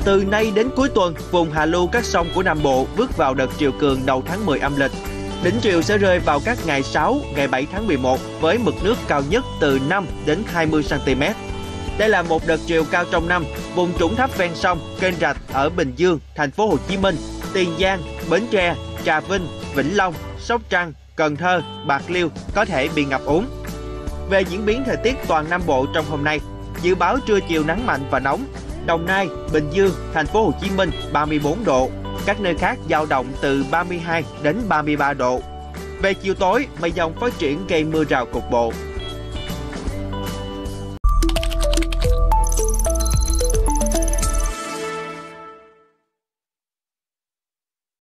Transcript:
Từ nay đến cuối tuần, vùng hạ lưu các sông của Nam Bộ bước vào đợt triều cường đầu tháng 10 âm lịch. Đỉnh triều sẽ rơi vào các ngày 6, ngày 7 tháng 11 với mực nước cao nhất từ 5 đến 20 cm. Đây là một đợt triều cao trong năm. Vùng trũng thấp ven sông, kênh rạch ở Bình Dương, Thành phố Hồ Chí Minh, Tiền Giang, Bến Tre, Trà Vinh, Vĩnh Long, Sóc Trăng, Cần Thơ, Bạc Liêu có thể bị ngập úng. Về diễn biến thời tiết toàn Nam Bộ trong hôm nay, dự báo trưa chiều nắng mạnh và nóng. Đồng Nai, Bình Dương, Thành phố Hồ Chí Minh 34 độ, các nơi khác dao động từ 32 đến 33 độ. Về chiều tối, mây dông phát triển gây mưa rào cục bộ.